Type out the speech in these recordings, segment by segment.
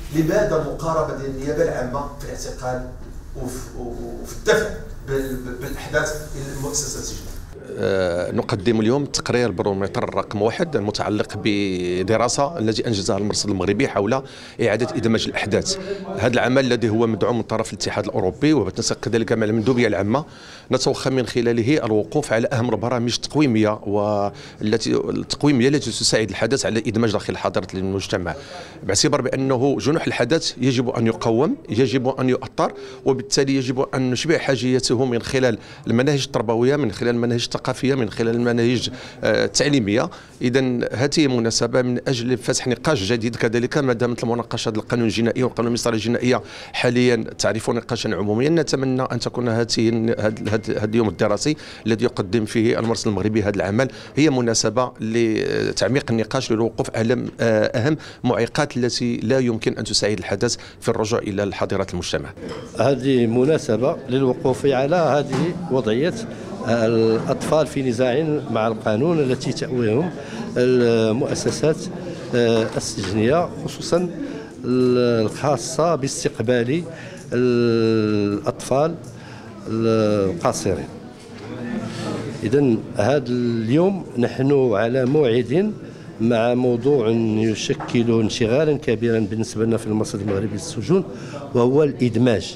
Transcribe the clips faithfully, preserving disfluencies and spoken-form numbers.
لماذا مقاربه ديال النيابه العامه في الاعتقال وفي الدفع بالاحداث المؤسسه السجنيه؟ أه نقدم اليوم تقرير البرومتر رقم واحد المتعلق بدراسة التي أنجزها المرصد المغربي حول إعادة إدماج الأحداث. هذا العمل الذي هو مدعوم من طرف الاتحاد الأوروبي وبالتنسيق كذلك مع المندوبية العامة، نتوخى من خلاله الوقوف على أهم البرامج التقويمية والتي التقويمية التي تساعد الحدث على إدماج داخل حاضرة المجتمع، باعتبار بأنه جنوح الحدث يجب أن يقوم، يجب أن يؤطر، وبالتالي يجب أن نشبع حاجيته من خلال المناهج التربوية، من خلال المناهج الثقافية، من خلال المناهج التعليمية. إذا هذه مناسبة من أجل فتح نقاش جديد كذلك، ما دامت المناقشة القانون الجنائي والقانون المصدري الجنائية حاليا تعرف نقاشا عموميا. نتمنى أن تكون هذه هذا اليوم الدراسي الذي يقدم فيه المرصد المغربي هذا العمل هي مناسبة لتعميق النقاش للوقوف على أهم معيقات التي لا يمكن أن تساعد الحدث في الرجوع إلى حاضرة المجتمع. هذه مناسبة للوقوف على هذه وضعية الأطفال في نزاع مع القانون التي تأويهم المؤسسات السجنية، خصوصا الخاصة باستقبال الأطفال القاصرين. إذن هذا اليوم نحن على موعد مع موضوع يشكل انشغالا كبيرا بالنسبة لنا في المرصد المغربي للسجون، وهو الإدماج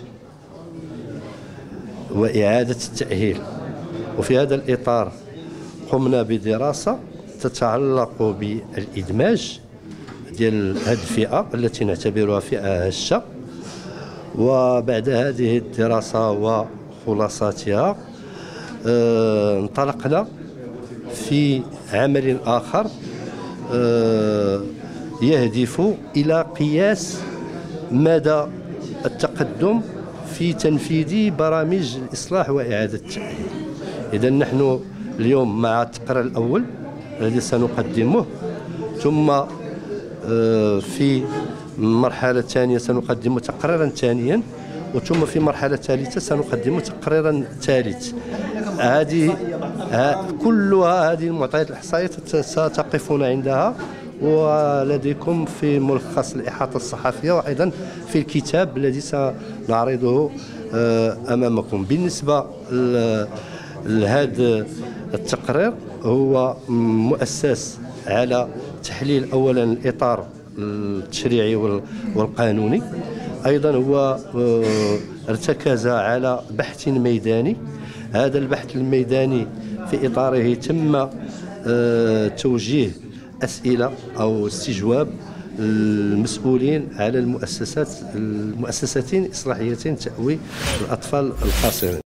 وإعادة التأهيل. وفي هذا الإطار قمنا بدراسة تتعلق بالإدماج ديال هذه الفئة التي نعتبرها فئة هشة، وبعد هذه الدراسة وخلاصاتها آه انطلقنا في عمل آخر آه يهدف إلى قياس مدى التقدم في تنفيذ برامج الإصلاح وإعادة التأهيل. إذا نحن اليوم مع التقرير الأول الذي سنقدمه، ثم في المرحلة الثانية سنقدم تقريرا ثانيا، وثم في المرحلة الثالثة سنقدم تقريرا ثالث. هذه كلها هذه المعطيات الإحصائية ستقفون عندها ولديكم في ملخص الإحاطة الصحفية، وأيضا في الكتاب الذي سنعرضه أمامكم. بالنسبة لهذا التقرير هو مؤسس على تحليل أولا الإطار التشريعي والقانوني، أيضا هو ارتكز على بحث ميداني. هذا البحث الميداني في إطاره تم توجيه أسئلة أو استجواب المسؤولين على المؤسسات المؤسستين إصلاحيتين تأوي الأطفال القاصرين.